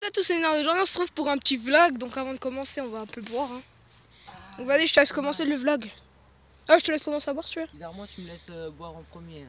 Salut à tous, c'est Nénard. Aujourd'hui on se trouve pour un petit vlog. Donc avant de commencer on va un peu boire hein. Donc vas-y, je te laisse commencer le vlog. Ah, je te laisse commencer à boire si tu veux. Bizarrement tu me laisses boire en premier là.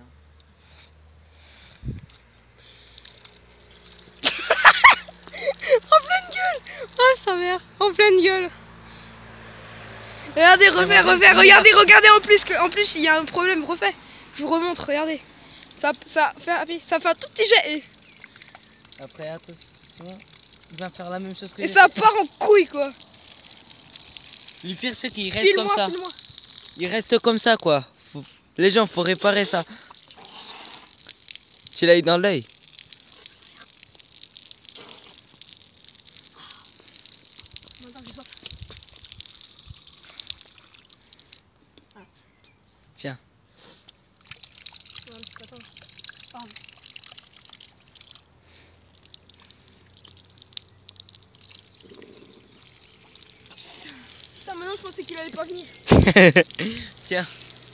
En pleine gueule. Oh sa mère, en pleine gueule. Regardez, refais, regardez en plus il y a un problème, refais. Je vous remontre, regardez. Ça fait un tout petit jet. Après attention, il va faire la même chose que Et ça part en couille quoi. Le pire c'est qu'il reste comme ça. File-moi. Il reste comme ça quoi. Les gens, faut réparer ça. Tu l'as eu dans l'œil. Tiens. Putain, maintenant je pensais qu'il allait pas venir. Tiens.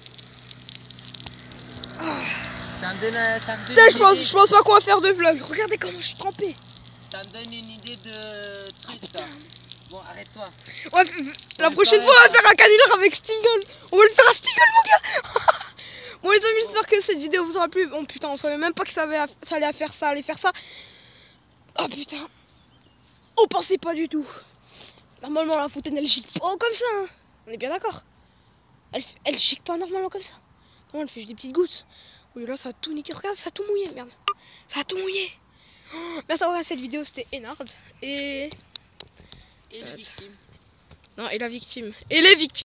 Ça me donne Putain, je pense pas qu'on va faire de vlog. Regardez comment je suis trempé. Ça me donne une idée de truc ça. Bon, arrête-toi. Ouais, la prochaine fois on va faire un canular avec Stingle. On va le faire à Stingle mon gars. Bon les amis, j'espère que cette vidéo vous aura plu. Bon putain, on savait même pas que ça allait faire ça. Ah putain. On pensait pas du tout. Normalement la fontaine elle gicle pas comme ça hein. On est bien d'accord. Elle gicle pas normalement comme ça. Non, elle fait juste des petites gouttes. Oui là ça a tout niqué. Regarde, ça a tout mouillé, merde. Ça a tout mouillé. Oh, merci d'avoir regardé cette vidéo, c'était Nénard. Et les victimes. Non, et la victime. Et les victimes.